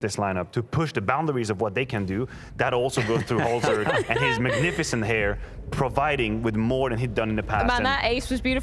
this lineup to push the boundaries of what they can do. That also goes through Hallzerk and his magnificent hair, providing with more than he'd done in the past. Man, that ace was beautiful.